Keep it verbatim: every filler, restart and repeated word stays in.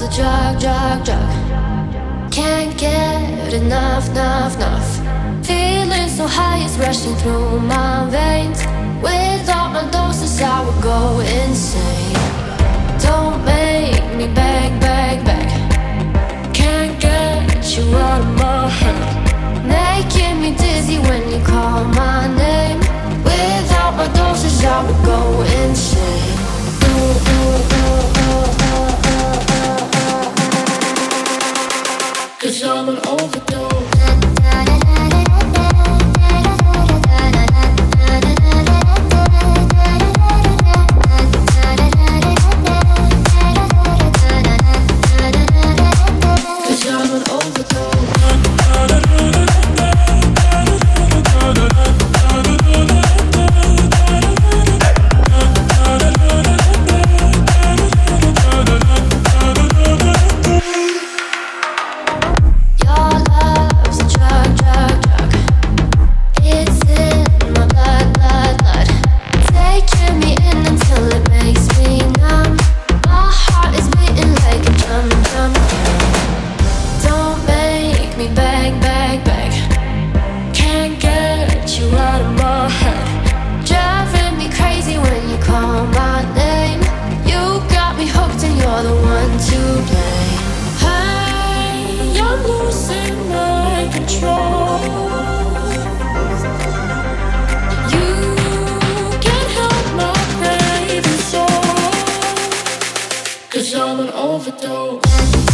a drug, drug, drug. Can't get enough, enough, enough. Feeling so high, it's rushing through my veins. Without my doses, I would go insane. Don't make me beg, beg, beg. Can't get you out of my head. Making me dizzy when you call my name. Without my doses, I would go insane. Ooh, ooh, ooh, ooh, ooh, ooh, ooh. 'Cause I'm an overdose. I'm an overdose.